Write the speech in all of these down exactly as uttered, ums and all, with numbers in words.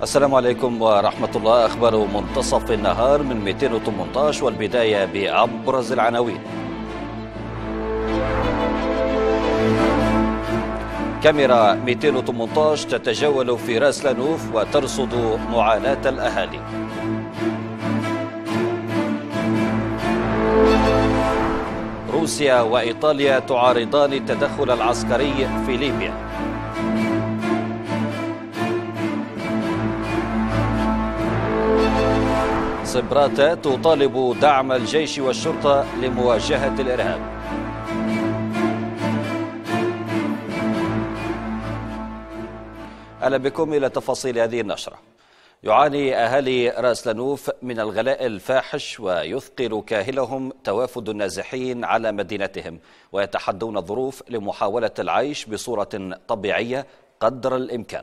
السلام عليكم ورحمة الله. أخبار منتصف النهار من مئتين وثمانية عشر، والبداية بأبرز العناوين. كاميرا مئتين وثمانية عشر تتجول في راس لانوف وترصد معاناة الأهالي. روسيا وإيطاليا تعارضان التدخل العسكري في ليبيا. صبراتة تطالب دعم الجيش والشرطة لمواجهة الإرهاب. أهلا بكم إلى تفاصيل هذه النشرة. يعاني أهالي راس لانوف من الغلاء الفاحش، ويثقل كاهلهم توافد النازحين على مدينتهم، ويتحدون الظروف لمحاولة العيش بصورة طبيعية قدر الإمكان.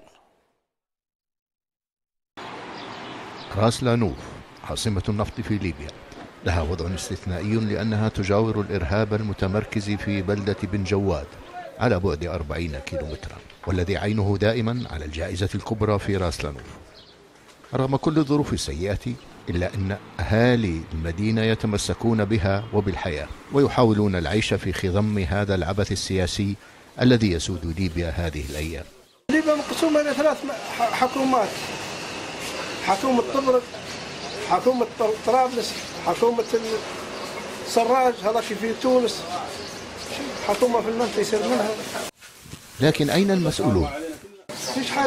راس لانوف عاصمة النفط في ليبيا لها وضع استثنائي لأنها تجاور الإرهاب المتمركز في بلدة بن جواد على بعد أربعين كيلومترا، والذي عينه دائما على الجائزة الكبرى في راس لانوف. رغم كل الظروف السيئة إلا أن أهالي المدينة يتمسكون بها وبالحياة، ويحاولون العيش في خضم هذا العبث السياسي الذي يسود ليبيا هذه الأيام. ليبيا مقسومة إلى ثلاث حكومات: حكومة طبرق، حكومة طرابلس، حكومة السراج هذاك في تونس، حكومة في المنطقة يصير منها. لكن أين المسؤولون؟ فيش حد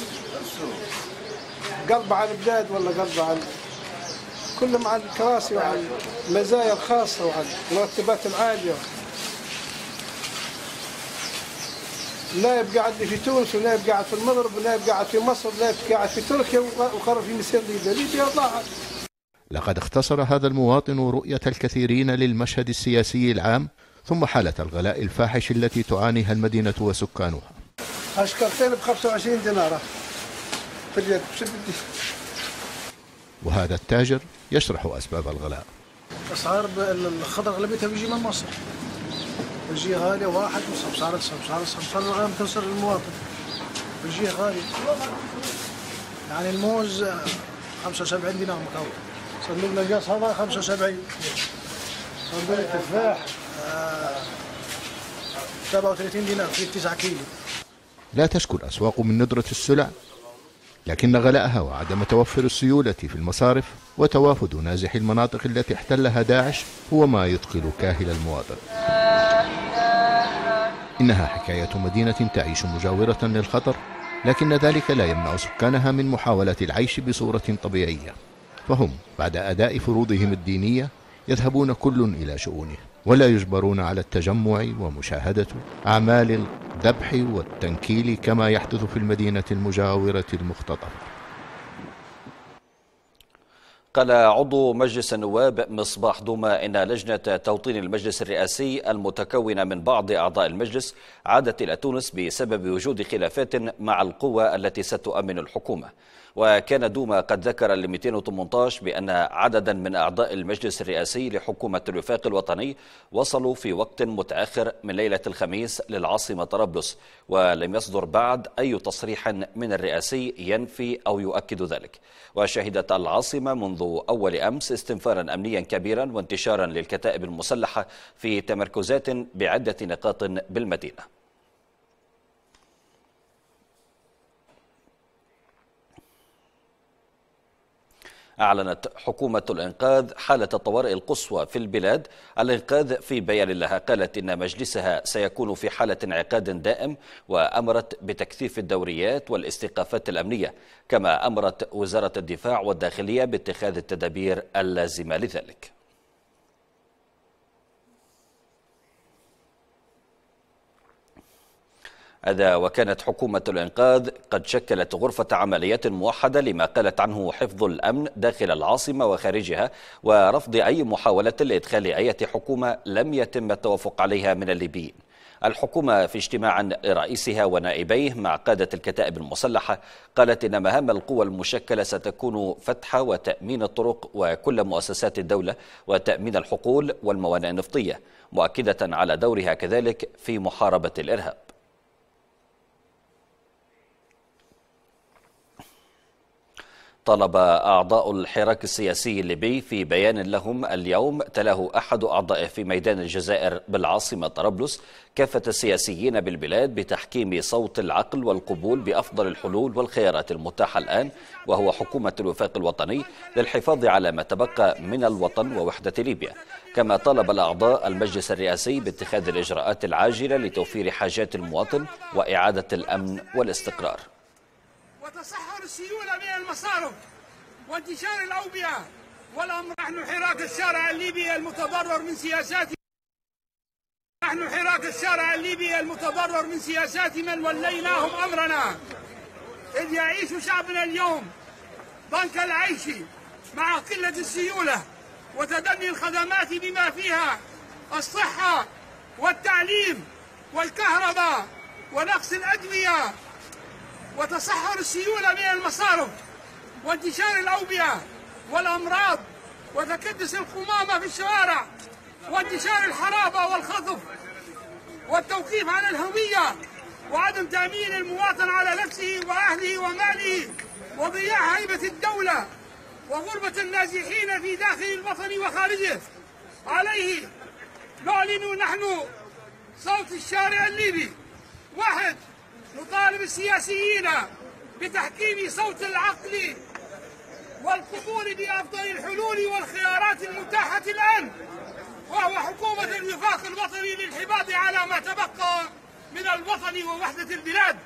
قلب على البلاد ولا قلب على كلهم على الكراسي وعلى المزايا الخاصة وعلى المرتبات العالية. نائب قاعد في تونس، ونائب قاعد في المغرب، ونائب قاعد في مصر، ونائب قاعد في تركيا، وقرر في مسير ليبيا. ليبيا ضاعت. لقد اختصر هذا المواطن رؤية الكثيرين للمشهد السياسي العام، ثم حالة الغلاء الفاحش التي تعانيها المدينة وسكانها. أشكرتين ب خمسة وعشرين دينار في اليد. وهذا التاجر يشرح أسباب الغلاء. أسعار الخضر أغلبيتها بيجي من مصر، بيجي غالية واحد وسمسارة سمسارة سمسارة العالم تنصر المواطن، بيجي غالي. يعني الموز خمسة وسبعين دينار مكون، صندوق القص هذا خمسة وسبعين، صندوق التفاح سبعة وثلاثين دينار في تسعة كيلو. لا تشكو الأسواق من ندرة السلع، لكن غلاءها وعدم توفر السيولة في المصارف وتوافد نازحي المناطق التي احتلها داعش هو ما يثقل كاهل المواطن. إنها حكاية مدينة تعيش مجاورة للخطر، لكن ذلك لا يمنع سكانها من محاولة العيش بصورة طبيعية، فهم بعد أداء فروضهم الدينية يذهبون كل إلى شؤونه، ولا يجبرون على التجمع ومشاهدة أعمال الذبح والتنكيل كما يحدث في المدينة المجاورة المختطفة. قال عضو مجلس النواب مصباح دومة إن لجنة توطين المجلس الرئاسي المتكونة من بعض أعضاء المجلس عادت إلى تونس بسبب وجود خلافات مع القوى التي ستؤمن الحكومة. وكان دومة قد ذكر ل مئتين وثمانية عشر بأن عددا من أعضاء المجلس الرئاسي لحكومة الوفاق الوطني وصلوا في وقت متأخر من ليلة الخميس للعاصمة طرابلس، ولم يصدر بعد أي تصريح من الرئاسي ينفي أو يؤكد ذلك. وشهدت العاصمة منذ أول أمس استنفارا أمنيا كبيرا وانتشارا للكتائب المسلحة في تمركزات بعدة نقاط بالمدينة. أعلنت حكومة الإنقاذ حالة الطوارئ القصوى في البلاد. الإنقاذ في بيان لها قالت إن مجلسها سيكون في حالة انعقاد دائم، وأمرت بتكثيف الدوريات والاستيقافات الأمنية، كما أمرت وزارة الدفاع والداخلية باتخاذ التدابير اللازمة لذلك. هذا وكانت حكومة الإنقاذ قد شكلت غرفة عمليات موحدة لما قالت عنه حفظ الأمن داخل العاصمة وخارجها، ورفض أي محاولة لإدخال أي حكومة لم يتم التوافق عليها من الليبيين. الحكومة في اجتماع لرئيسها ونائبيه مع قادة الكتائب المسلحة قالت إن مهام القوى المشكلة ستكون فتح وتأمين الطرق وكل مؤسسات الدولة وتأمين الحقول والموانئ النفطية، مؤكدة على دورها كذلك في محاربة الإرهاب. طلب أعضاء الحراك السياسي الليبي في بيان لهم اليوم تلاه أحد أعضائه في ميدان الجزائر بالعاصمة طرابلس كافة السياسيين بالبلاد بتحكيم صوت العقل والقبول بأفضل الحلول والخيارات المتاحة الآن، وهو حكومة الوفاق الوطني للحفاظ على ما تبقى من الوطن ووحدة ليبيا. كما طلب الأعضاء المجلس الرئاسي باتخاذ الإجراءات العاجلة لتوفير حاجات المواطن وإعادة الأمن والاستقرار. وتصحر السيولة من المصارف وانتشار الأوبئة والأمر. نحن حراك الشارع الليبي المتضرر من سياسات نحن حراك الشارع الليبي المتضرر من سياسات من وليناهم أمرنا، إذ يعيش شعبنا اليوم ضنك العيش مع قلة السيولة وتدني الخدمات بما فيها الصحة والتعليم والكهرباء ونقص الأدوية، وتصحر السيولة من المصارف وانتشار الأوبئة والأمراض وتكدس القمامة في الشوارع وانتشار الحرابة والخطف والتوقيف عن الهوية وعدم تأمين المواطن على نفسه وأهله وماله وضياع هيبة الدولة وغربة النازحين في داخل الوطن وخارجه. عليه نعلن نحن صوت الشارع الليبي: واحد، نطالب السياسيين بتحكيم صوت العقل والقبول بأفضل الحلول والخيارات المتاحة الآن، وهو حكومة الوفاق الوطني للحفاظ على ما تبقى من الوطن ووحدة البلاد.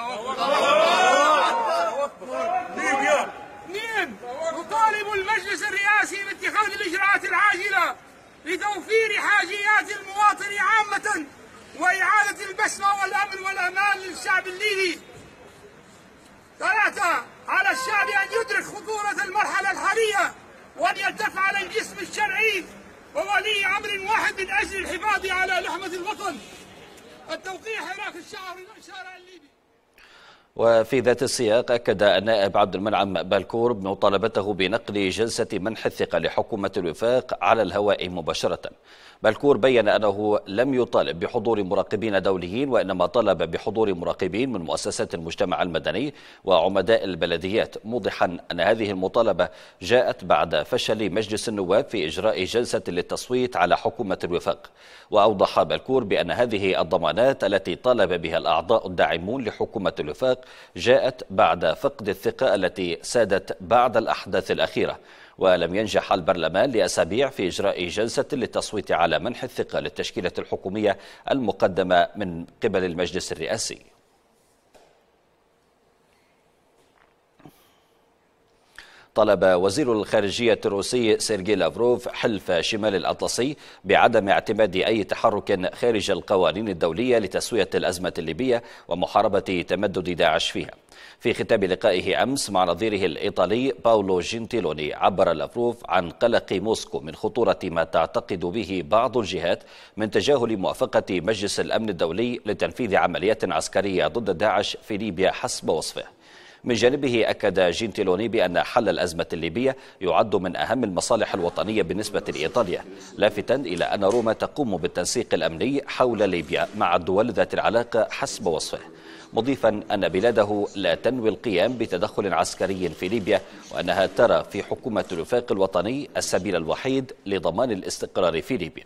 اثنين، نطالب المجلس الرئاسي باتخاذ الإجراءات العاجلة لتوفير حاجيات المواطن عامة وإعادة البسمة والأمن والأمان للشعب الليبي. ثلاثة، على الشعب أن يدرك خطورة المرحلة الحالية وأن يلتف على الجسم الشرعي وولي أمر واحد من أجل الحفاظ على لحمة الوطن. التوقيع حراك الشارع الليبي. وفي ذات السياق أكد النائب عبد المنعم بالكور مطالبته بنقل جلسة منح الثقة لحكومة الوفاق على الهواء مباشرة. بالكور بين أنه لم يطالب بحضور مراقبين دوليين، وإنما طلب بحضور مراقبين من مؤسسات المجتمع المدني وعمداء البلديات، موضحا أن هذه المطالبة جاءت بعد فشل مجلس النواب في إجراء جلسة للتصويت على حكومة الوفاق. وأوضح بالكور بأن هذه الضمانات التي طالب بها الأعضاء الداعمون لحكومة الوفاق جاءت بعد فقد الثقة التي سادت بعد الأحداث الأخيرة، ولم ينجح البرلمان لأسابيع في إجراء جلسة للتصويت على منح الثقة للتشكيلة الحكومية المقدمة من قبل المجلس الرئاسي. طلب وزير الخارجية الروسي سيرجي لافروف حلف شمال الأطلسي بعدم اعتماد أي تحرك خارج القوانين الدولية لتسوية الأزمة الليبية ومحاربة تمدد داعش فيها. في ختام لقائه أمس مع نظيره الإيطالي باولو جنتيلوني، عبر لافروف عن قلق موسكو من خطورة ما تعتقد به بعض الجهات من تجاهل موافقة مجلس الأمن الدولي لتنفيذ عمليات عسكرية ضد داعش في ليبيا حسب وصفه. من جانبه أكد جنتيلوني بأن حل الأزمة الليبية يعد من أهم المصالح الوطنية بالنسبة لإيطاليا، لافتا إلى أن روما تقوم بالتنسيق الأمني حول ليبيا مع الدول ذات العلاقة حسب وصفه، مضيفا أن بلاده لا تنوي القيام بتدخل عسكري في ليبيا، وأنها ترى في حكومة الوفاق الوطني السبيل الوحيد لضمان الاستقرار في ليبيا.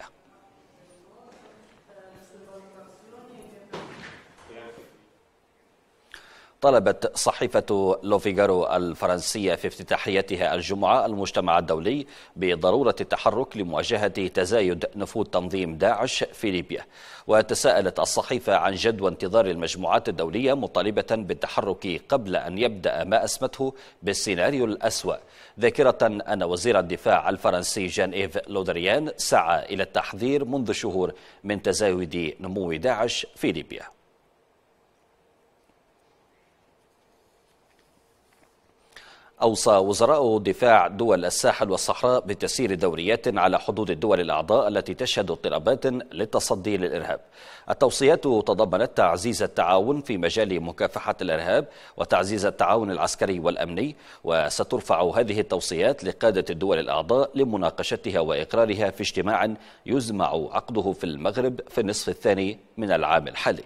طلبت صحيفة لوفيغارو الفرنسية في افتتاحيتها الجمعة المجتمع الدولي بضرورة التحرك لمواجهة تزايد نفوذ تنظيم داعش في ليبيا. وتساءلت الصحيفة عن جدوى انتظار المجموعات الدولية، مطالبة بالتحرك قبل أن يبدأ ما أسمته بالسيناريو الأسوأ، ذاكرة أن وزير الدفاع الفرنسي جان إيف لودريان سعى إلى التحذير منذ شهور من تزايد نمو داعش في ليبيا. أوصى وزراء دفاع دول الساحل والصحراء بتسيير دوريات على حدود الدول الأعضاء التي تشهد اضطرابات للتصدي للإرهاب. التوصيات تضمنت تعزيز التعاون في مجال مكافحة الإرهاب وتعزيز التعاون العسكري والأمني، وسترفع هذه التوصيات لقادة الدول الأعضاء لمناقشتها وإقرارها في اجتماع يزمع عقده في المغرب في النصف الثاني من العام الحالي.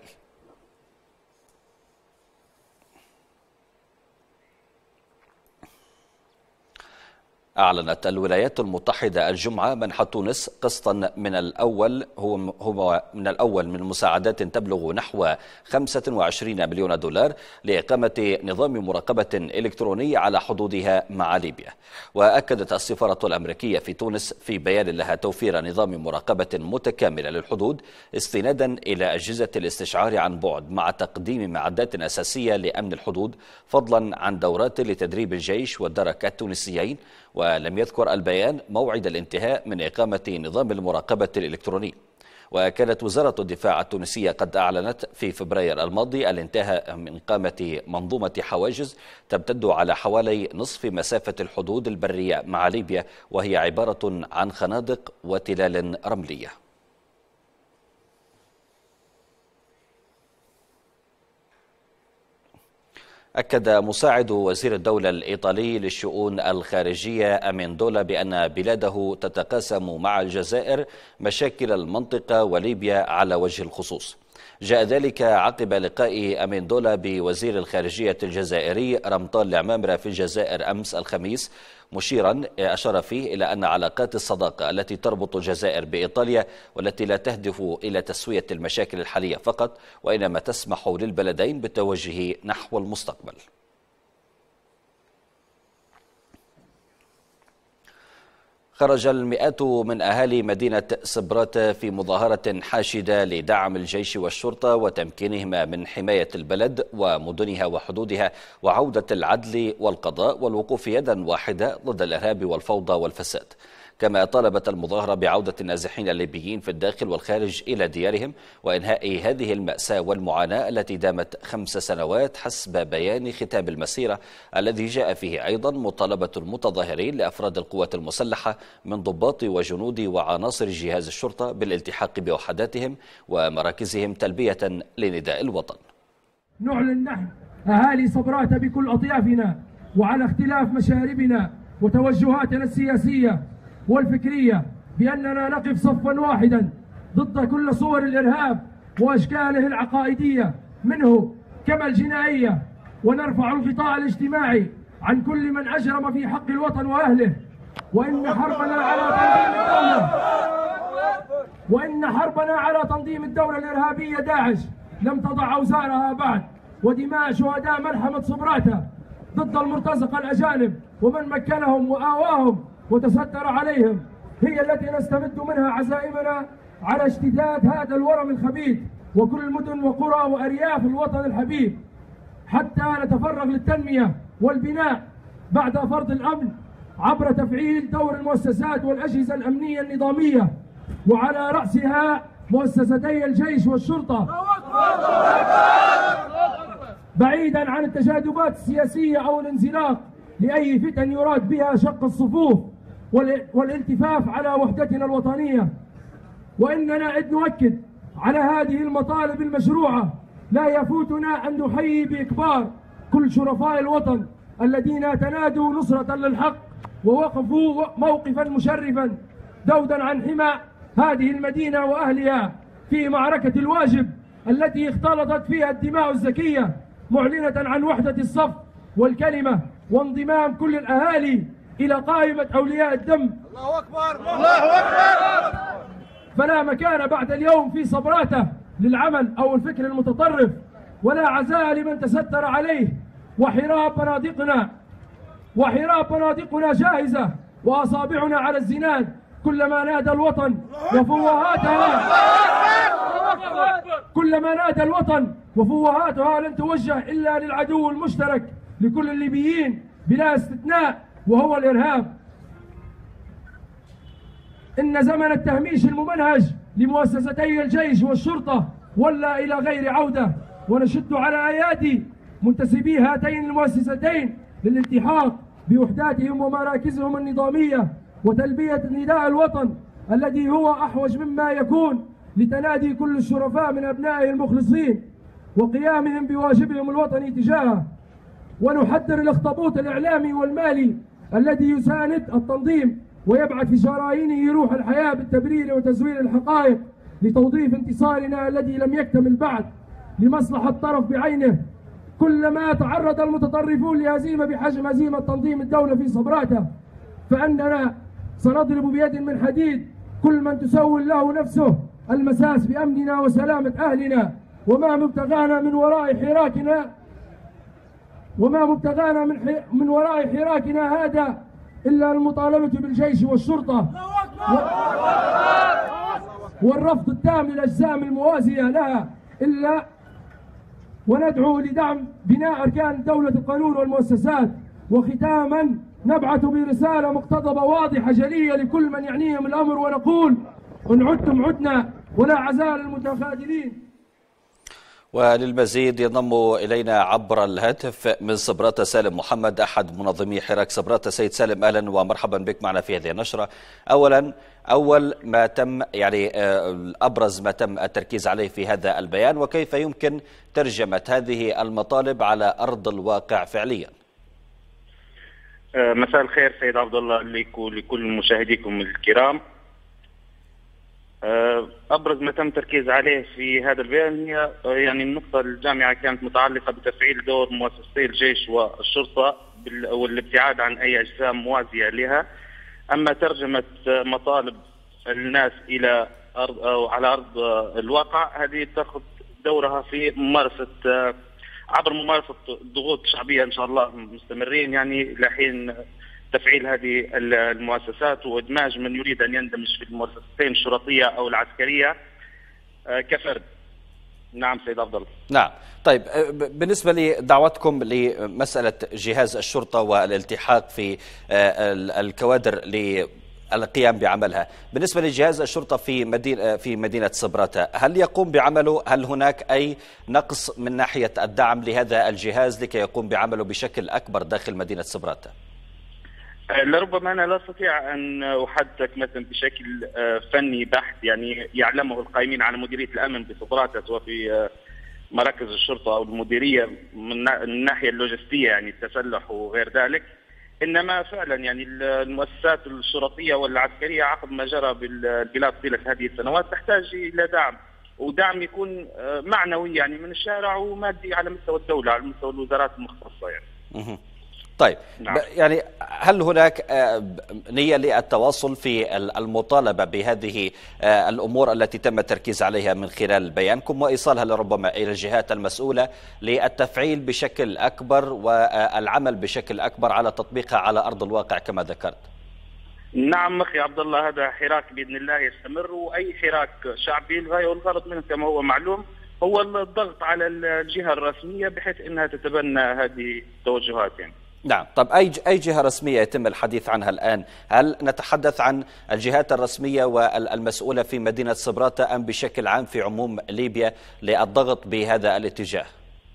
أعلنت الولايات المتحدة الجمعة منح تونس قسطا من الأول هو هو من الأول من مساعدات تبلغ نحو خمسة وعشرين مليون دولار لإقامة نظام مراقبة إلكتروني على حدودها مع ليبيا. وأكدت السفارة الأمريكية في تونس في بيان لها توفير نظام مراقبة متكاملة للحدود استنادا إلى أجهزة الاستشعار عن بعد مع تقديم معدات أساسية لأمن الحدود فضلا عن دورات لتدريب الجيش والدرك التونسيين. ولم يذكر البيان موعد الانتهاء من إقامة نظام المراقبة الإلكتروني. وكانت وزارة الدفاع التونسية قد أعلنت في فبراير الماضي الانتهاء من إقامة منظومة حواجز تمتد على حوالي نصف مسافة الحدود البرية مع ليبيا، وهي عبارة عن خنادق وتلال رملية. أكد مساعد وزير الدولة الإيطالي للشؤون الخارجية أميندولا بأن بلاده تتقاسم مع الجزائر مشاكل المنطقة وليبيا على وجه الخصوص. جاء ذلك عقب لقاء أميندولا بوزير الخارجية الجزائري رمضان العمامرة في الجزائر أمس الخميس، مشيرا أشار فيه إلى أن علاقات الصداقة التي تربط الجزائر بإيطاليا والتي لا تهدف إلى تسوية المشاكل الحالية فقط، وإنما تسمح للبلدين بالتوجه نحو المستقبل. خرج المئات من أهالي مدينة سبرات في مظاهرة حاشدة لدعم الجيش والشرطة وتمكينهما من حماية البلد ومدنها وحدودها وعودة العدل والقضاء والوقوف يدا واحدة ضد الإرهاب والفوضى والفساد. كما طالبت المظاهرة بعودة النازحين الليبيين في الداخل والخارج إلى ديارهم وإنهاء هذه المأساة والمعاناة التي دامت خمس سنوات حسب بيان ختام المسيرة الذي جاء فيه أيضا مطالبة المتظاهرين لأفراد القوات المسلحة من ضباط وجنود وعناصر جهاز الشرطة بالالتحاق بوحداتهم ومراكزهم تلبية لنداء الوطن. نعلن نحن أهالي صبرات بكل أطيافنا وعلى اختلاف مشاربنا وتوجهاتنا السياسية والفكرية بأننا نقف صفا واحدا ضد كل صور الإرهاب وأشكاله العقائدية منه كما الجنائية، ونرفع الغطاء الاجتماعي عن كل من أجرم في حق الوطن وأهله. وإن حربنا على تنظيم الدولة وإن حربنا على تنظيم الدولة الإرهابية داعش لم تضع أوزارها بعد، ودماء شهداء ملحمة صبراتة ضد المرتزقة الأجانب ومن مكنهم وآواهم وتستر عليهم هي التي نستمد منها عزائمنا على اشتداد هذا الورم الخبيث وكل مدن وقرى وأرياف الوطن الحبيب، حتى نتفرغ للتنمية والبناء بعد فرض الأمن عبر تفعيل دور المؤسسات والأجهزة الأمنية النظامية، وعلى رأسها مؤسستي الجيش والشرطة، بعيدا عن التجاذبات السياسية أو الانزلاق لأي فتن يراد بها شق الصفوف والالتفاف على وحدتنا الوطنية. وإننا إذ نؤكد على هذه المطالب المشروعة لا يفوتنا أن نحيي بإكبار كل شرفاء الوطن الذين تنادوا نصرة للحق ووقفوا موقفا مشرفا ذودا عن حمى هذه المدينة وأهلها في معركة الواجب التي اختلطت فيها الدماء الزكية، معلنة عن وحدة الصف والكلمة وانضمام كل الأهالي إلى قائمة أولياء الدم. الله أكبر الله أكبر. فلا مكان بعد اليوم في صبراته للعمل أو الفكر المتطرف، ولا عزاء لمن تستر عليه، وحراب بنادقنا وحراب بنادقنا جاهزة وأصابعنا على الزناد كلما نادى الوطن وفوهاتها كلما نادى الوطن وفوهاتها لن توجه إلا للعدو المشترك لكل الليبيين بلا استثناء وهو الإرهاب. إن زمن التهميش الممنهج لمؤسستي الجيش والشرطة ولا إلى غير عودة، ونشد على أيادي منتسبي هاتين المؤسستين للالتحاق بوحداتهم ومراكزهم النظامية وتلبية نداء الوطن الذي هو أحوج مما يكون لتنادي كل الشرفاء من أبنائه المخلصين وقيامهم بواجبهم الوطني تجاهه. ونحذر الاخطبوط الإعلامي والمالي الذي يساند التنظيم ويبعث في شرايينه روح الحياة بالتبرير وتزوير الحقائق لتوظيف انتصارنا الذي لم يكتمل بعد لمصلحة طرف بعينه. كلما تعرض المتطرفون لهزيمة بحجم هزيمة تنظيم الدولة في صبراته فأننا سنضرب بيد من حديد كل من تسول له نفسه المساس بأمننا وسلامة أهلنا، وما مبتغانا من وراء حراكنا وما مبتغانا من حي... من وراء حراكنا هذا إلا المطالبة بالجيش والشرطة والرفض التام للأجسام الموازية لها، إلا وندعو لدعم بناء أركان دولة القانون والمؤسسات. وختاما نبعث برسالة مقتضبة واضحة جلية لكل من يعنيهم الأمر ونقول: إن عدتم عدنا ولا عزاء للمتخاذلين. وللمزيد ينضم إلينا عبر الهاتف من صبراتة سالم محمد أحد منظمي حراك صبراتة. سيد سالم، أهلا ومرحبا بك معنا في هذه النشرة. أولا أول ما تم يعني أبرز ما تم التركيز عليه في هذا البيان، وكيف يمكن ترجمة هذه المطالب على أرض الواقع فعليا؟ مساء الخير سيد عبد الله لك ولكل مشاهديكم الكرام. أبرز ما تم تركيز عليه في هذا البيان هي يعني النقطة الجامعة كانت متعلقة بتفعيل دور مؤسسي الجيش والشرطة والابتعاد عن أي أجسام موازية لها. أما ترجمة مطالب الناس إلى أرض أو على أرض الواقع، هذه تأخذ دورها في ممارسة عبر ممارسة ضغوط شعبية إن شاء الله مستمرين، يعني لحين تفعيل هذه المؤسسات وإدماج من يريد أن يندمج في المؤسستين الشرطية أو العسكرية كفرد. نعم سيد عبد الله. نعم. طيب، بالنسبة لدعوتكم لمسألة جهاز الشرطة والالتحاق في الكوادر للقيام بعملها، بالنسبة لجهاز الشرطة في مدينة في مدينة صبراتة، هل يقوم بعمله؟ هل هناك أي نقص من ناحية الدعم لهذا الجهاز لكي يقوم بعمله بشكل أكبر داخل مدينة صبراتة؟ لربما أنا لا أستطيع أن أحدثك مثلا بشكل فني بحت، يعني يعلمه القائمين على مديرية الأمن بصبراتة وفي مراكز الشرطة أو المديرية من الناحية اللوجستية، يعني التسلح وغير ذلك. إنما فعلا يعني المؤسسات الشرطية والعسكرية عقب ما جرى بالبلاد طيلة هذه السنوات تحتاج إلى دعم، ودعم يكون معنوي يعني من الشارع، ومادي على مستوى الدولة على مستوى الوزارات المختصة يعني. طيب، نعم. يعني هل هناك نية للتواصل في المطالبة بهذه الأمور التي تم التركيز عليها من خلال بيانكم وإيصالها لربما إلى الجهات المسؤولة للتفعيل بشكل أكبر والعمل بشكل أكبر على تطبيقها على أرض الواقع كما ذكرت؟ نعم أخي عبد الله، هذا حراك بإذن الله يستمر، وأي حراك شعبي الغاية والغرض منه كما هو معلوم هو الضغط على الجهة الرسمية بحيث أنها تتبنى هذه التوجهات يعني. نعم. طب أي أي جهة رسمية يتم الحديث عنها الآن؟ هل نتحدث عن الجهات الرسمية والمسؤولة في مدينة صبراتة أم بشكل عام في عموم ليبيا للضغط بهذا الاتجاه؟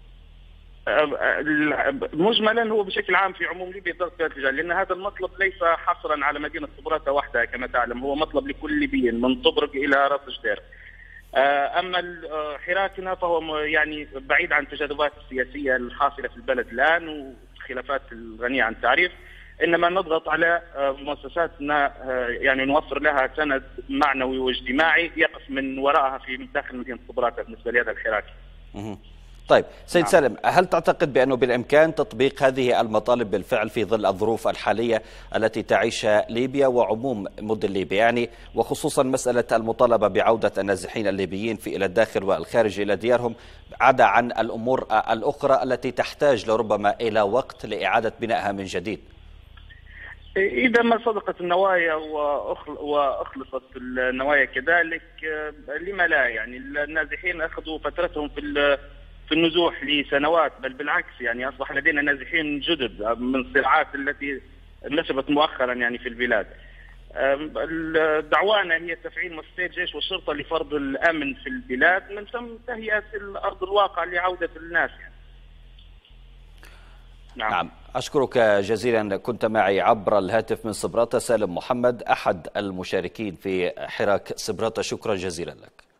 مجملا هو بشكل عام في عموم ليبيا الضغط في هذا الاتجاه، لأن هذا المطلب ليس حصرا على مدينة صبراتة وحدها كما تعلم، هو مطلب لكل ليبي من طبرق إلى راس جدير. أما حراكنا فهو يعني بعيد عن التجاذبات السياسية الحاصلة في البلد الآن خلافات الغنية عن التعريف، إنما نضغط على مؤسساتنا يعني نوفر لها سند معنوي واجتماعي يقف من وراءها في داخل مدينة صبراتة بالنسبة لهذا الحراك. طيب سيد نعم. سالم، هل تعتقد بأنه بالإمكان تطبيق هذه المطالب بالفعل في ظل الظروف الحالية التي تعيشها ليبيا وعموم مدن ليبيا، يعني وخصوصا مسألة المطالبة بعودة النازحين الليبيين في إلى الداخل والخارج إلى ديارهم، عدا عن الأمور الأخرى التي تحتاج لربما إلى وقت لإعادة بنائها من جديد؟ إذا ما صدقت النوايا وأخلصت النوايا كذلك لما لا، يعني النازحين أخذوا فترتهم في في النزوح لسنوات، بل بالعكس يعني أصبح لدينا نازحين جدد من الصراعات التي نشبت مؤخرا يعني في البلاد. دعوانا هي تفعيل مؤسسي الجيش والشرطة لفرض الأمن في البلاد من ثم تهيئة الأرض الواقع لعودة الناس يعني. نعم. نعم أشكرك جزيلا، كنت معي عبر الهاتف من صبراتة سالم محمد أحد المشاركين في حراك صبراتة، شكرا جزيلا لك.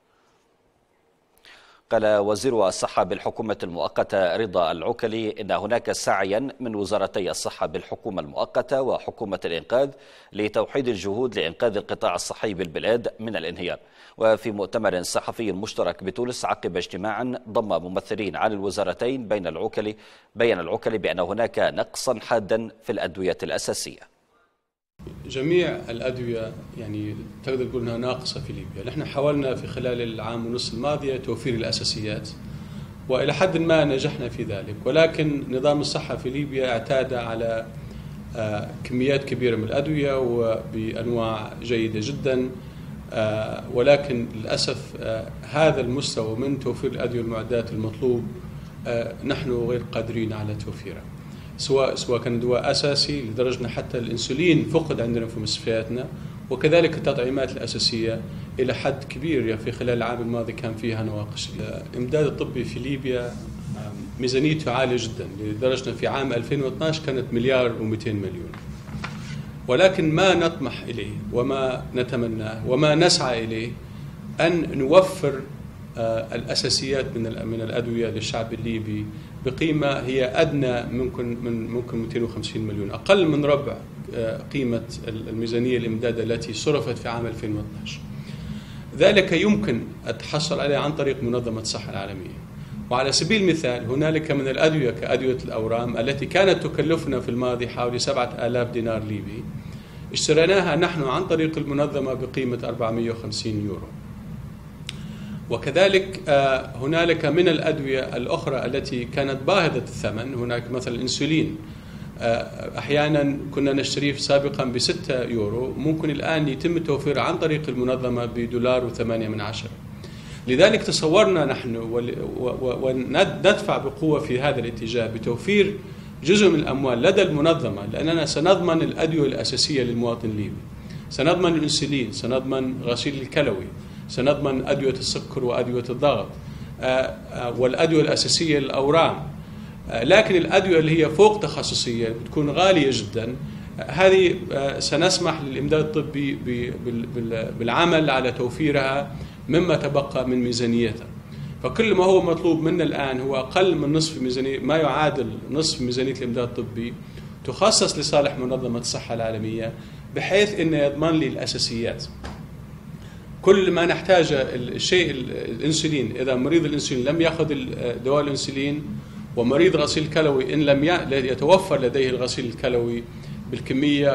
قال وزير الصحة بالحكومة المؤقتة رضا العكلي إن هناك سعيا من وزارتي الصحة بالحكومة المؤقتة وحكومة الإنقاذ لتوحيد الجهود لإنقاذ القطاع الصحي بالبلاد من الانهيار. وفي مؤتمر صحفي مشترك بتونس عقب اجتماع ضم ممثلين عن الوزارتين بين العكلي بين العكلي بأن هناك نقصا حادا في الأدوية الأساسية. جميع الأدوية يعني تقدر تقول أنها ناقصة في ليبيا. نحن حاولنا في خلال العام ونصف الماضية توفير الأساسيات، وإلى حد ما نجحنا في ذلك، ولكن نظام الصحة في ليبيا اعتاد على كميات كبيرة من الأدوية وبأنواع جيدة جدا، ولكن للأسف هذا المستوى من توفير الأدوية والمعدات المطلوب نحن غير قادرين على توفيره، سواء سواء كان دواء أساسي لدرجة حتى الإنسولين فقد عندنا في مستشفياتنا، وكذلك التطعيمات الأساسية إلى حد كبير في خلال العام الماضي كان فيها نواقص. الإمداد الطبي في ليبيا ميزانيته عالية جدا، لدرجة في عام ألفين واثناشر كانت مليار ومئتين مليون، ولكن ما نطمح إليه وما نتمناه وما نسعى إليه أن نوفر الأساسيات من من الأدوية للشعب الليبي بقيمة هي أدنى ممكن من ممكن مئتين وخمسين مليون، أقل من ربع قيمة الميزانية الإمداد التي صرفت في عام ألفين واثناشر. ذلك يمكن التحصل عليه عن طريق منظمة الصحة العالمية. وعلى سبيل المثال هنالك من الأدوية كأدوية الأورام التي كانت تكلفنا في الماضي حوالي سبعة آلاف دينار ليبي، اشتريناها نحن عن طريق المنظمة بقيمة أربعمئة وخمسين يورو. وكذلك هنالك من الأدوية الأخرى التي كانت باهظة الثمن، هناك مثلا الإنسولين أحيانا كنا نشتريه سابقا بستة يورو، ممكن الآن يتم توفيره عن طريق المنظمة بدولار وثمانية من عشرة. لذلك تصورنا نحن وندفع بقوة في هذا الاتجاه بتوفير جزء من الأموال لدى المنظمة، لأننا سنضمن الأدوية الأساسية للمواطن الليبي، سنضمن الأنسولين، سنضمن غسيل الكلوي، سنضمن أدوية السكر وأدوية الضغط والأدوية الأساسية للأورام. لكن الأدوية اللي هي فوق تخصصية بتكون غالية جدا، هذه سنسمح للإمداد الطبي بالعمل على توفيرها مما تبقى من ميزانيتها. فكل ما هو مطلوب منا الآن هو أقل من نصف ميزانية، ما يعادل نصف ميزانية الإمداد الطبي تخصص لصالح منظمة الصحة العالمية، بحيث أنه يضمن لي الأساسيات. كل ما نحتاجه الشيء الانسولين، اذا مريض الانسولين لم ياخذ دواء الانسولين، ومريض غسيل كلوي ان لم يتوفر لديه الغسيل الكلوي بالكميه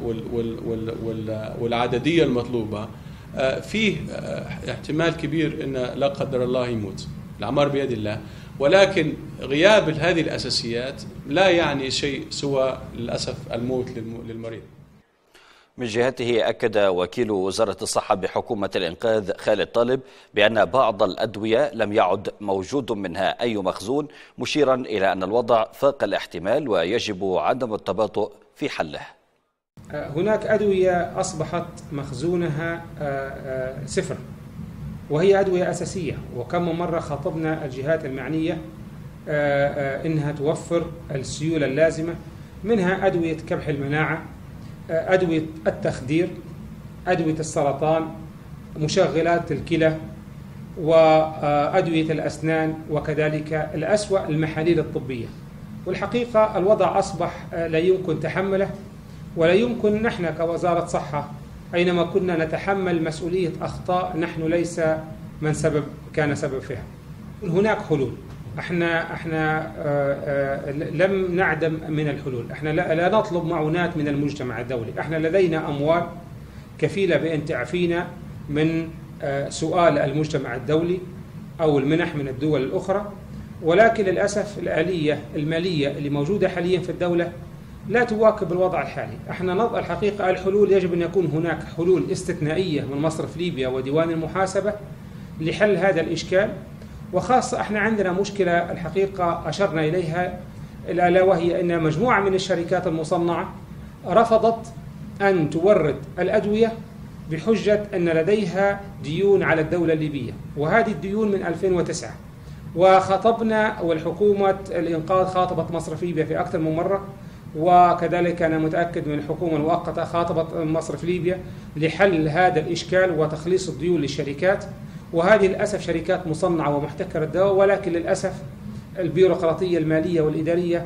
والعدديه المطلوبه، فيه احتمال كبير ان لا قدر الله يموت. الأعمار بيد الله، ولكن غياب هذه الاساسيات لا يعني شيء سوى للاسف الموت للمريض. من جهته أكد وكيل وزارة الصحة بحكومة الإنقاذ خالد طالب بأن بعض الأدوية لم يعد موجود منها أي مخزون، مشيرا إلى أن الوضع فاق الاحتمال ويجب عدم التباطؤ في حله. هناك أدوية أصبحت مخزونها صفر، وهي أدوية أساسية، وكم مرة خاطبنا الجهات المعنية إنها توفر السيولة اللازمة، منها أدوية كبح المناعة، أدوية التخدير، أدوية السرطان، مشغلات الكلى، وأدوية الأسنان، وكذلك الأسوأ المحاليل الطبية. والحقيقة الوضع أصبح لا يمكن تحمله، ولا يمكن نحن كوزارة صحة أينما كنا نتحمل مسؤولية أخطاء نحن ليس من سبب كان سبب فيها. هناك حلول، احنا احنا لم نعدم من الحلول، احنا لا نطلب معونات من المجتمع الدولي، احنا لدينا اموال كفيله بان تعفينا من سؤال المجتمع الدولي او المنح من الدول الاخرى، ولكن للاسف الاليه الماليه اللي موجوده حاليا في الدوله لا تواكب الوضع الحالي. احنا الحقيقه الحلول يجب ان يكون هناك حلول استثنائيه من مصرف ليبيا وديوان المحاسبه لحل هذا الاشكال، وخاصة احنا عندنا مشكلة الحقيقة أشرنا إليها، ألا وهي أن مجموعة من الشركات المصنعة رفضت أن تورد الأدوية بحجة أن لديها ديون على الدولة الليبية، وهذه الديون من ألفين وتسعة، وخاطبنا والحكومة الإنقاذ خاطبت مصرف ليبيا في أكثر من مرة، وكذلك أنا متأكد من الحكومة المؤقتة خاطبت مصرف ليبيا لحل هذا الإشكال وتخليص الديون للشركات. وهذه للأسف شركات مصنعة ومحتكرة الدواء، ولكن للأسف البيروقراطية المالية والإدارية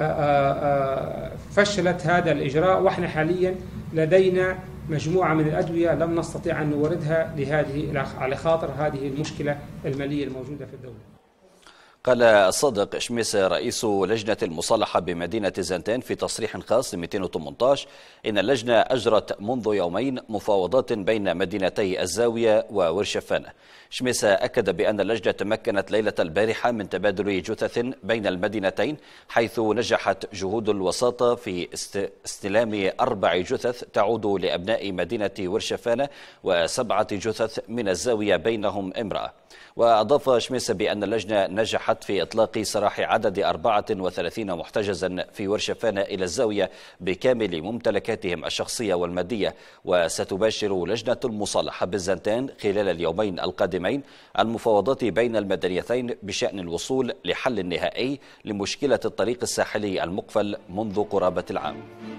فشلت هذا الإجراء، وإحنا حاليا لدينا مجموعة من الأدوية لم نستطيع أن نوردها لهذه على خاطر هذه المشكلة المالية الموجودة في الدولة. قال الصادق شميس رئيس لجنة المصالحة بمدينة زنتان في تصريح خاص ل مئتين وثمانية عشر إن اللجنة أجرت منذ يومين مفاوضات بين مدينتي الزاوية وورشفانة. شميس أكد بأن اللجنة تمكنت ليلة البارحة من تبادل جثث بين المدينتين، حيث نجحت جهود الوساطة في استلام أربع جثث تعود لأبناء مدينة ورشفانة وسبعة جثث من الزاوية بينهم امرأة. وأضاف شميس بأن اللجنة نجحت في إطلاق سراح عدد أربعة وثلاثين محتجزا في ورشفانة إلى الزاوية بكامل ممتلكاتهم الشخصية والمادية، وستباشر لجنة المصالحة بالزنتان خلال اليومين القادمين المفاوضات بين المدنيتين بشأن الوصول لحل نهائي لمشكلة الطريق الساحلي المقفل منذ قرابة العام.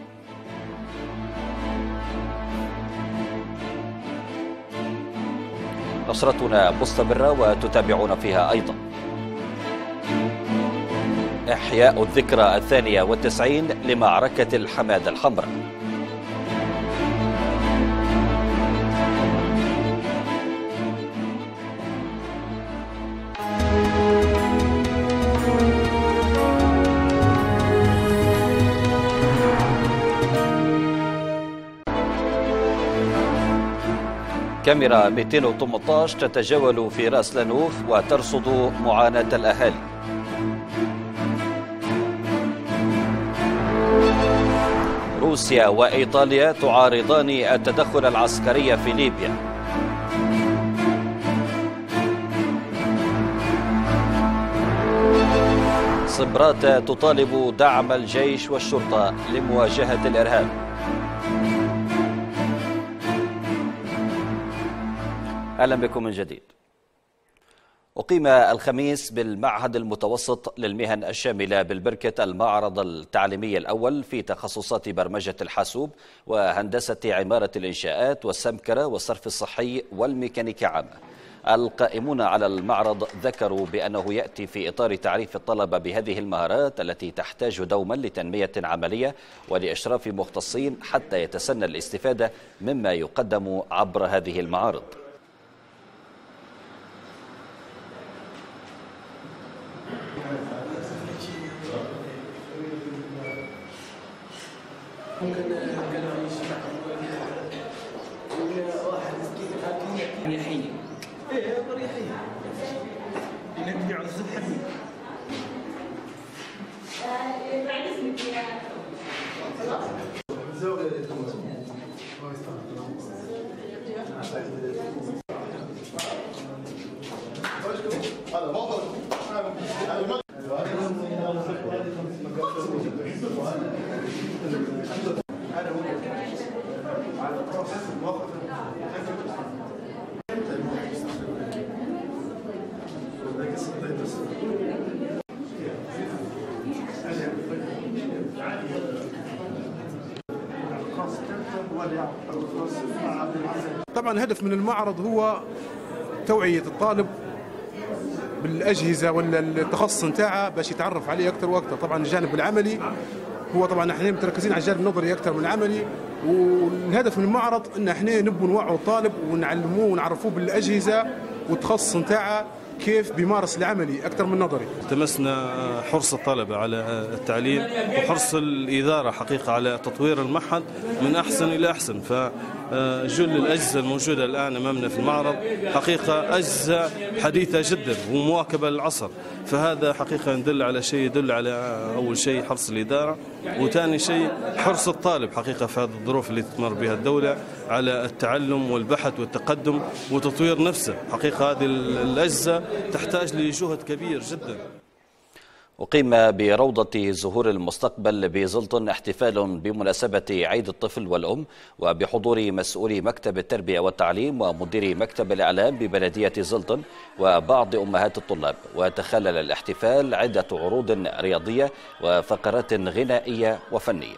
نشرتنا مستمرة وتتابعون فيها أيضا إحياء الذكرى الثانية والتسعين لمعركة الحمادة الحمراء. كاميرا مئتين وثمانية عشر تتجول في رأس لانوف وترصد معاناة الأهالي. روسيا وإيطاليا تعارضان التدخل العسكري في ليبيا. صبرات تطالب دعم الجيش والشرطة لمواجهة الإرهاب. أهلا بكم من جديد. أقيم الخميس بالمعهد المتوسط للمهن الشاملة بالبركة المعرض التعليمي الأول في تخصصات برمجة الحاسوب وهندسة عمارة الإنشاءات والسمكرة والصرف الصحي والميكانيكا عامة. القائمون على المعرض ذكروا بأنه يأتي في إطار تعريف الطلبة بهذه المهارات التي تحتاج دوما لتنمية عملية ولإشراف مختصين حتى يتسنى الاستفادة مما يقدم عبر هذه المعارض. طبعا الهدف من المعرض هو توعية الطالب بالأجهزة ولا التخصص نتاعها باش يتعرف عليه أكثر وأكثر. طبعا الجانب العملي هو طبعا احنا متركزين على الجانب النظري أكثر من العملي، والهدف من المعرض ان احنا نبغوا نوعوا الطالب ونعلموه ونعرفوه بالأجهزة والتخصص نتاعها كيف بيمارس العملي أكثر من نظري. تمسنا حرص الطلبة على التعليم وحرص الإدارة حقيقة على تطوير المعهد من أحسن إلى أحسن. فجل الأجهزة الموجودة الآن أمامنا في المعرض حقيقة أجهزة حديثة جدا ومواكبة للعصر، فهذا حقيقة يدل على شيء، يدل على أول شيء حرص الإدارة، وثاني شيء حرص الطالب حقيقة في هذه الظروف اللي تمر بها الدولة على التعلم والبحث والتقدم وتطوير نفسه. حقيقة هذه الأجهزة تحتاج لجهد كبير جدا. أقيم بروضة زهور المستقبل بزلطن احتفال بمناسبة عيد الطفل والأم وبحضور مسؤولي مكتب التربية والتعليم ومدير مكتب الإعلام ببلدية زلطن وبعض أمهات الطلاب. وتخلل الاحتفال عدة عروض رياضية وفقرات غنائية وفنية.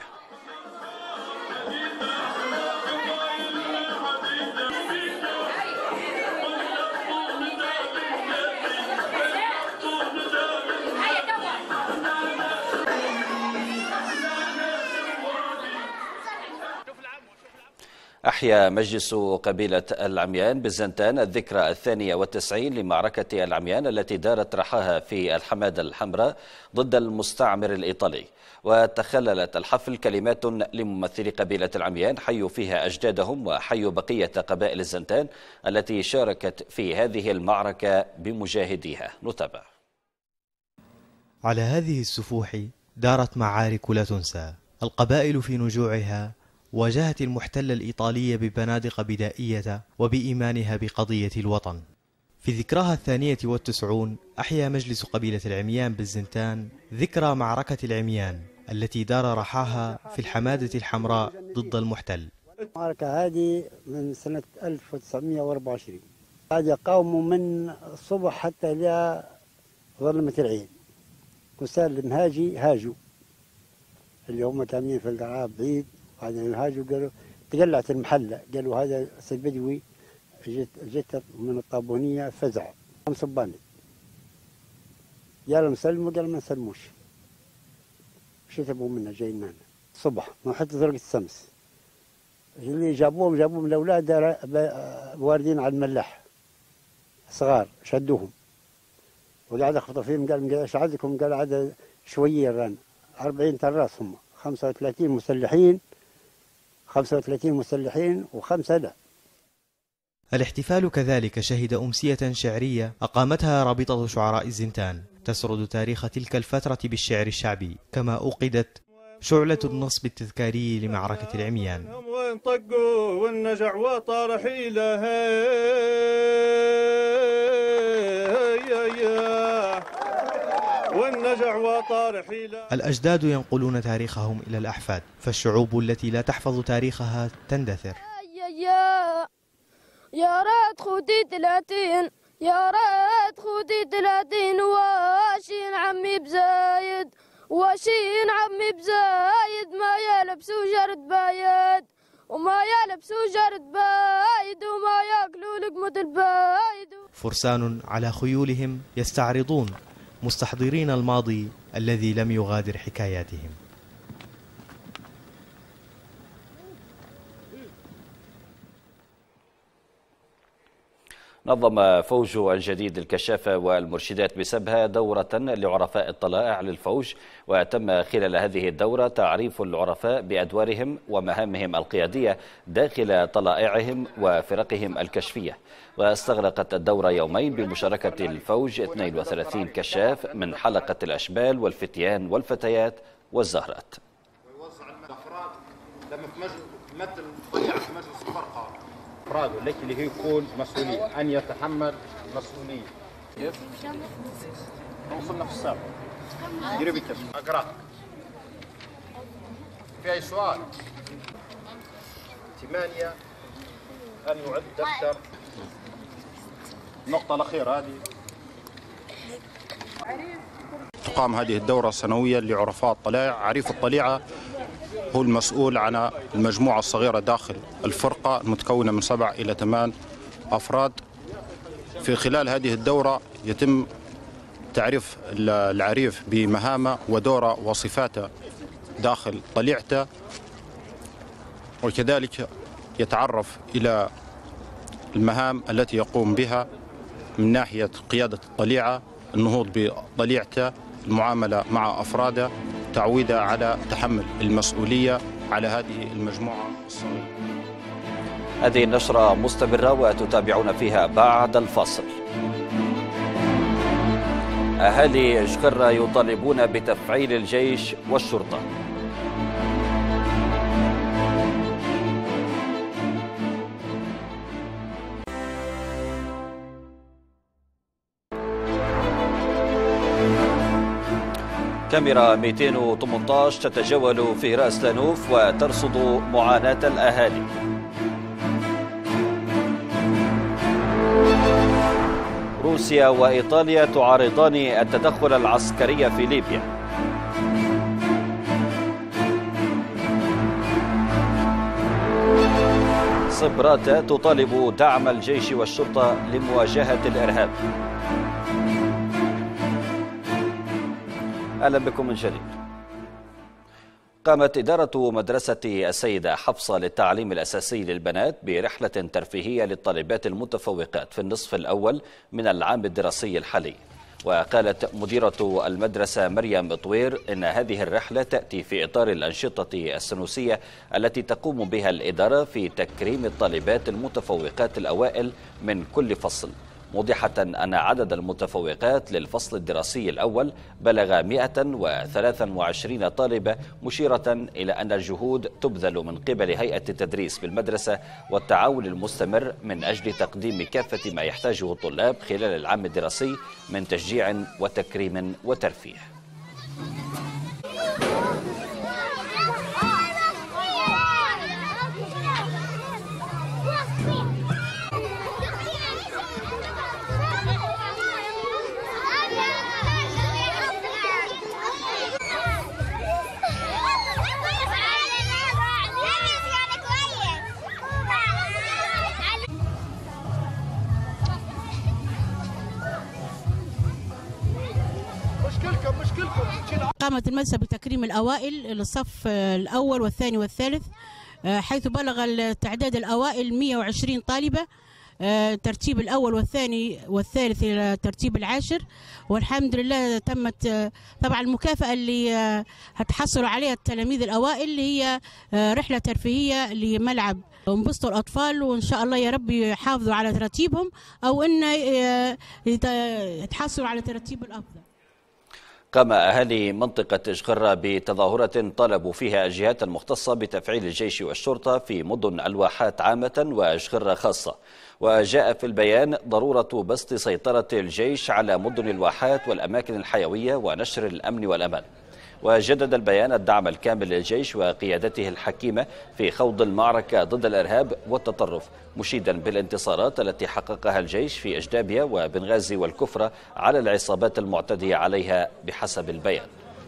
أحيا مجلس قبيلة العميان بالزنتان الذكرى الثانية والتسعين لمعركة العميان التي دارت رحاها في الحمادة الحمراء ضد المستعمر الإيطالي. وتخللت الحفل كلمات لممثلي قبيلة العميان حيوا فيها أجدادهم وحيوا بقية قبائل الزنتان التي شاركت في هذه المعركة بمجاهديها. نتابع. على هذه السفوح دارت معارك لا تنسى. القبائل في نجوعها واجهت المحتل الإيطالي ببنادق بدائية وبإيمانها بقضية الوطن. في ذكراها الثانية والتسعون أحيا مجلس قبيلة العميان بالزنتان ذكرى معركة العميان التي دار رحاها في الحمادة الحمراء ضد المحتل. المعركة هذه من سنة ألف وتسعمئة وأربعة وعشرين، هذه قاوموا من الصبح حتى إلى ظلمة العين. كسال المهاجي هاجوا اللي هم كاملين في القرعاب بعيد، هذا الهاجوا قالوا تقلعت المحلة، قالوا هذا بدوي جت جت من الطابونية فزع هم صباني، قالوا مسلموا قالوا ما نسلموش. شو تبغوا منا جايين معنا الصبح ما حتى زرقت الشمس. اللي جابوهم جابوهم الاولاد واردين على الملاح صغار شدوهم وقاعد يخبطوا فيهم، قال ايش عندكم؟ قال عدد شويه ران أربعين تراس هم خمسة وثلاثين مسلحين خمسة وثلاثين مسلحين وخمسه لا. الاحتفال كذلك شهد أمسية شعرية أقامتها رابطة شعراء الزنتان تسرد تاريخ تلك الفترة بالشعر الشعبي، كما أوقدت شعلة النصب التذكاري لمعركة العميان. وين طقوا والنجع وطار حيله والنجع وطار حيله. الأجداد ينقلون تاريخهم إلى الأحفاد، فالشعوب التي لا تحفظ تاريخها تندثر. يا ريت خودي ثلاثين يا ريت خودي ثلاثين واشين عمي بزايد واشين عمي بزايد ما يلبسوا جرد بايد وما يلبسوا جرد بايد وما ياكلوا لقمة البايد. فرسان على خيولهم يستعرضون مستحضرين الماضي الذي لم يغادر حكاياتهم. نظم فوج الجديد الكشافة والمرشدات بسبها دورة لعرفاء الطلائع للفوج، وتم خلال هذه الدورة تعريف العرفاء بأدوارهم ومهامهم القيادية داخل طلائعهم وفرقهم الكشفية. واستغرقت الدورة يومين بمشاركة الفوج اثنين وثلاثين كشاف من حلقة الأشبال والفتيان والفتيات والزهرات. ويوزع الأفراد لما في مجلس مثل طليعة في مجلس الفرقة أفراد ولكن اللي هي يكون مسؤولية أن يتحمل مسؤولية. كيف؟ وصلنا في السابق. ديري بكتب أقرأ. في أي سؤال؟ ثمانية أن يعد دفتر. النقطة الأخيرة هذه. تقام هذه الدورة السنوية لعرفاء الطلائع. عريف الطليعة هو المسؤول عن المجموعة الصغيرة داخل الفرقة المتكونة من سبع إلى ثمان أفراد. في خلال هذه الدورة يتم تعريف العريف بمهامه ودوره وصفاته داخل طليعته، وكذلك يتعرف إلى المهام التي يقوم بها من ناحية قيادة الطليعة، النهوض بطليعته، المعاملة مع أفراده، تعويده على تحمل المسؤولية على هذه المجموعة الصغيرة. هذه النشرة مستمرة وتتابعون فيها بعد الفاصل. أهالي جخرة يطالبون بتفعيل الجيش والشرطة. كاميرا مئتين وثمانية عشر تتجول في رأس لانوف وترصد معاناة الأهالي. روسيا وإيطاليا تعارضان التدخل العسكري في ليبيا. صبراتة تطالب دعم الجيش والشرطة لمواجهة الإرهاب. أهلا بكم من جديد. قامت إدارة مدرسة السيدة حفصة للتعليم الأساسي للبنات برحلة ترفيهية للطالبات المتفوقات في النصف الأول من العام الدراسي الحالي. وقالت مديرة المدرسة مريم طوير إن هذه الرحلة تأتي في إطار الأنشطة السنوسية التي تقوم بها الإدارة في تكريم الطالبات المتفوقات الأوائل من كل فصل، موضحة أن عدد المتفوقات للفصل الدراسي الأول بلغ مئة وثلاثة وعشرين طالبة، مشيرة إلى أن الجهود تبذل من قبل هيئة التدريس بالمدرسة والتعاون المستمر من أجل تقديم كافة ما يحتاجه الطلاب خلال العام الدراسي من تشجيع وتكريم وترفيه. قامت المدرسة بتكريم الأوائل للصف الأول والثاني والثالث، حيث بلغ التعداد الأوائل مئة وعشرين طالبة، ترتيب الأول والثاني والثالث إلى ترتيب العاشر. والحمد لله تمت طبعا المكافأة اللي هتحصلوا عليها التلاميذ الأوائل اللي هي رحلة ترفيهية لملعب انبسطوا الأطفال، وإن شاء الله يا رب يحافظوا على ترتيبهم أو إن يتحصلوا على ترتيب الأفضل. قام أهالي منطقة شخرة بتظاهرة طالبوا فيها الجهات المختصة بتفعيل الجيش والشرطة في مدن الواحات عامة وشخرة خاصة. وجاء في البيان ضرورة بسط سيطرة الجيش على مدن الواحات والأماكن الحيوية ونشر الأمن والأمان. وجدد البيان الدعم الكامل للجيش وقيادته الحكيمة في خوض المعركة ضد الإرهاب والتطرف، مشيدا بالانتصارات التي حققها الجيش في أجدابيا وبنغازي والكفرة على العصابات المعتدية عليها بحسب البيان.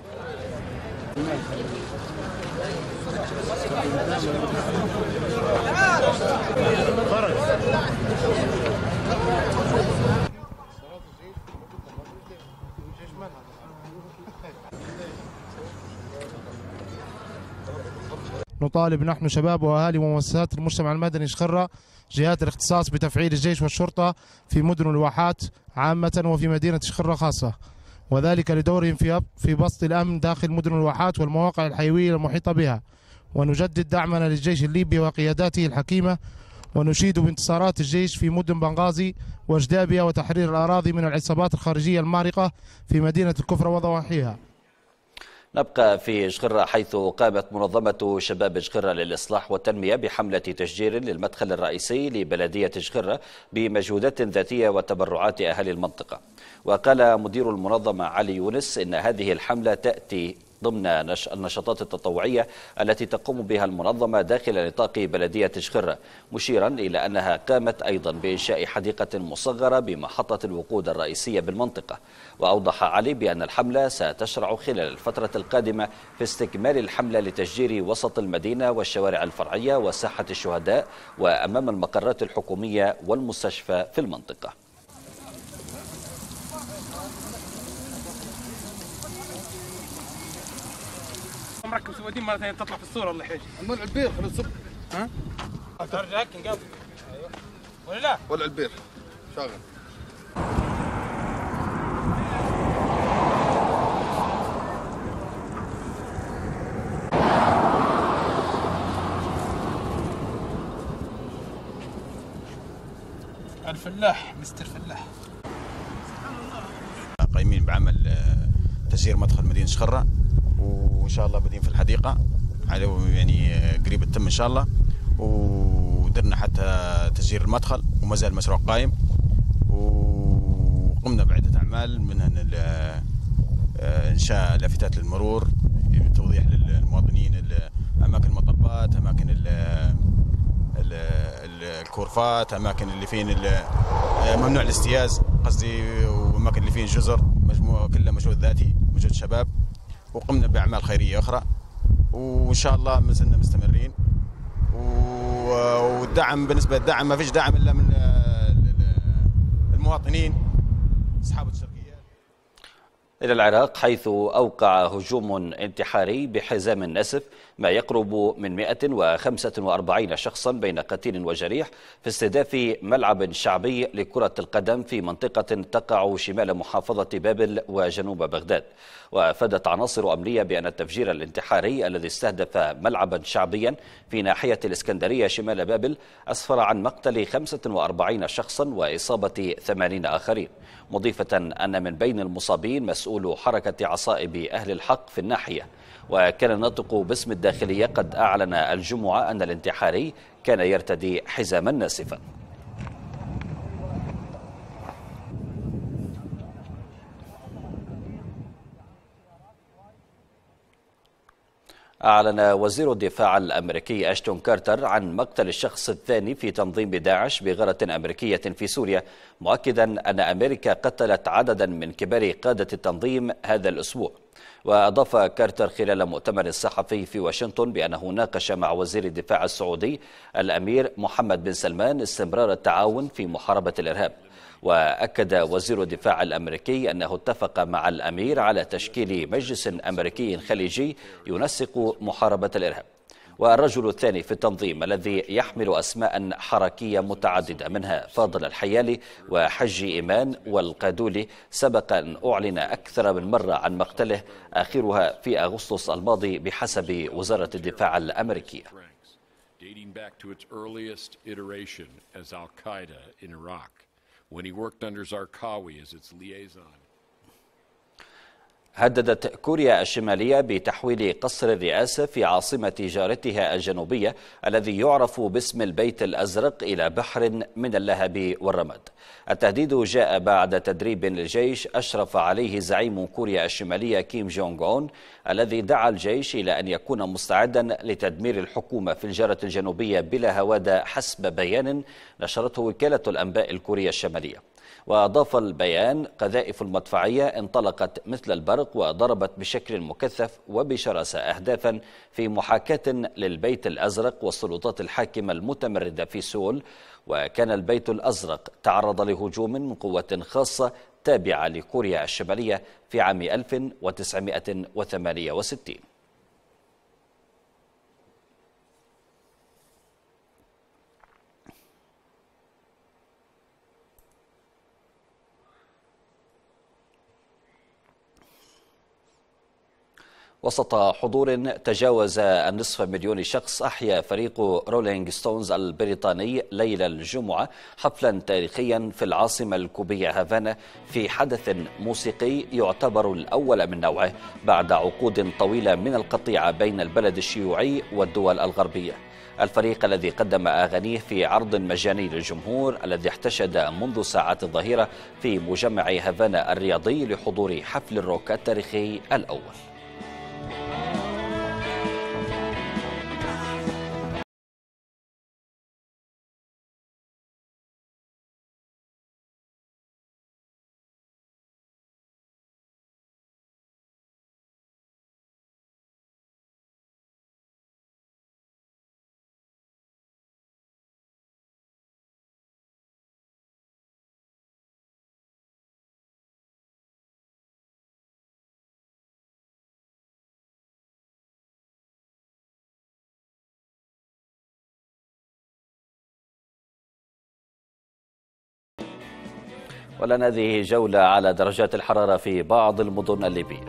نطالب نحن شباب وأهالي ومؤسسات المجتمع المدني شخرة جهات الاختصاص بتفعيل الجيش والشرطة في مدن الواحات عامة وفي مدينة شخرة خاصة، وذلك لدورهم في في بسط الأمن داخل مدن الواحات والمواقع الحيوية المحيطة بها. ونجدد دعمنا للجيش الليبي وقياداته الحكيمة، ونشيد بانتصارات الجيش في مدن بنغازي واجدابيا وتحرير الأراضي من العصابات الخارجية المارقة في مدينة الكفرة وضواحيها. نبقى في شخرة، حيث قامت منظمة شباب شخرة للإصلاح والتنمية بحملة تشجير للمدخل الرئيسي لبلدية شخرة بمجهودات ذاتية وتبرعات أهالي المنطقة. وقال مدير المنظمة علي يونس إن هذه الحملة تأتي ضمن النشاطات التطوعية التي تقوم بها المنظمة داخل نطاق بلدية شخرة، مشيرا إلى أنها قامت أيضا بإنشاء حديقة مصغرة بمحطة الوقود الرئيسية بالمنطقة. وأوضح علي بأن الحملة ستشرع خلال الفترة القادمة في استكمال الحملة لتشجير وسط المدينة والشوارع الفرعية وساحة الشهداء وأمام المقرات الحكومية والمستشفى في المنطقة. مركب سوادين مرة ثانية تطلع في الصورة ولا حاجة. المولع البير خلينا نصب. ها؟ ترجع هيك نقابل. ايوه. ولا لا؟ ولع البير. شغل. الفلاح مستر فلاح. قايمين بعمل تسيير مدخل مدينة شخرة، وان شاء الله بادين في الحديقه على يعني قريب التم ان شاء الله، ودرنا حتى تسجيل المدخل وما زال المشروع قائم، وقمنا بعده اعمال منها انشاء لافتات للمرور، توضيح للمواطنين اماكن المطبات، اماكن الكورفات، اماكن اللي فين ممنوع الاستياز قصدي، واماكن اللي فين جزر، مجموعه كلها مجهود ذاتي مجهود شباب. وقمنا بأعمال خيرية أخرى، وإن شاء الله ما زلنا مستمرين. والدعم بالنسبة للدعم ما فيش دعم إلا من المواطنين أصحاب الشركيات. إلى العراق، حيث أوقع هجوم انتحاري بحزام النسف ما يقرب من مئة وخمسة وأربعين شخصا بين قتيل وجريح في استهداف ملعب شعبي لكرة القدم في منطقة تقع شمال محافظة بابل وجنوب بغداد. وأفادت عناصر أمنية بأن التفجير الانتحاري الذي استهدف ملعبا شعبيا في ناحية الإسكندرية شمال بابل أسفر عن مقتل خمسة وأربعين شخصا وإصابة ثمانين آخرين، مضيفة أن من بين المصابين مسؤول حركة عصائب أهل الحق في الناحية. وكان الناطق باسم الداخلية قد أعلن الجمعة أن الانتحاري كان يرتدي حزاما ناسفا. أعلن وزير الدفاع الأمريكي أشتون كارتر عن مقتل الشخص الثاني في تنظيم داعش بغارة أمريكية في سوريا، مؤكدا أن أمريكا قتلت عددا من كبار قادة التنظيم هذا الأسبوع. وأضاف كارتر خلال مؤتمر صحفي في واشنطن بأنه ناقش مع وزير الدفاع السعودي الأمير محمد بن سلمان استمرار التعاون في محاربة الإرهاب. وأكد وزير الدفاع الأمريكي أنه اتفق مع الأمير على تشكيل مجلس أمريكي خليجي ينسق محاربة الإرهاب. والرجل الثاني في التنظيم الذي يحمل أسماء حركية متعددة منها فاضل الحيالي وحج إيمان والقادولي سبق أن أعلن أكثر من مرة عن مقتله، آخرها في أغسطس الماضي بحسب وزارة الدفاع الأمريكية. when he worked under Zarqawi as its liaison. هددت كوريا الشمالية بتحويل قصر الرئاسة في عاصمة جارتها الجنوبية الذي يعرف باسم البيت الأزرق إلى بحر من اللهب والرماد. التهديد جاء بعد تدريب للجيش أشرف عليه زعيم كوريا الشمالية كيم جونغ أون، الذي دعا الجيش إلى أن يكون مستعدا لتدمير الحكومة في الجارة الجنوبية بلا هوادة حسب بيان نشرته وكالة الأنباء الكورية الشمالية. وأضاف البيان: قذائف المدفعية انطلقت مثل البرق وضربت بشكل مكثف وبشراسة أهدافا في محاكاة للبيت الأزرق والسلطات الحاكمة المتمردة في سول. وكان البيت الأزرق تعرض لهجوم من قوة خاصة تابعة لكوريا الشمالية في عام ألف وتسعمئة وثمانية وستين. وسط حضور تجاوز النصف مليون شخص، أحيا فريق رولينج ستونز البريطاني ليلة الجمعة حفلا تاريخيا في العاصمة الكوبية هافانا في حدث موسيقي يعتبر الأول من نوعه بعد عقود طويلة من القطيعة بين البلد الشيوعي والدول الغربية. الفريق الذي قدم أغانيه في عرض مجاني للجمهور الذي احتشد منذ ساعات الظهيرة في مجمع هافانا الرياضي لحضور حفل الروك التاريخي الأول. ولن هذه جولة على درجات الحرارة في بعض المدن الليبية.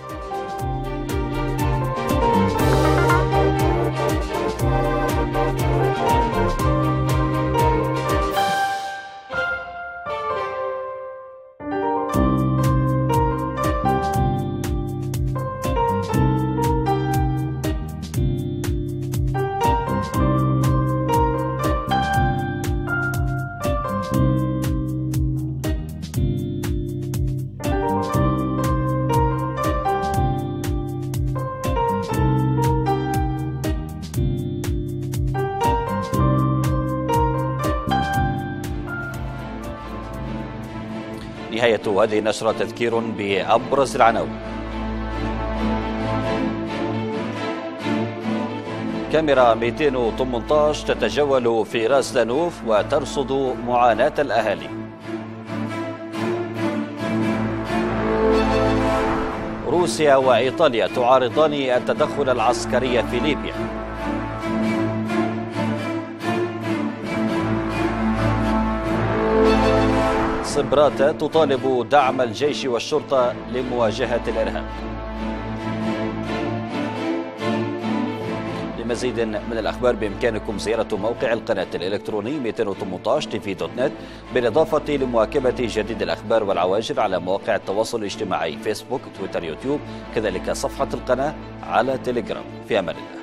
نهاية هذه النشرة تذكير بأبرز العناوين. كاميرا مئتين وثمانية عشر تتجول في راس دانوف وترصد معاناة الأهالي. روسيا وإيطاليا تعارضان التدخل العسكري في ليبيا. صبراتة تطالب دعم الجيش والشرطة لمواجهة الإرهاب. لمزيد من الأخبار بإمكانكم زيارة موقع القناة الإلكتروني مئتين وثمانية عشر تي في دوت نت، بالإضافة لمواكبة جديد الأخبار والعواجل على مواقع التواصل الاجتماعي فيسبوك، تويتر، يوتيوب، كذلك صفحة القناة على تيليجرام. في أمان الله.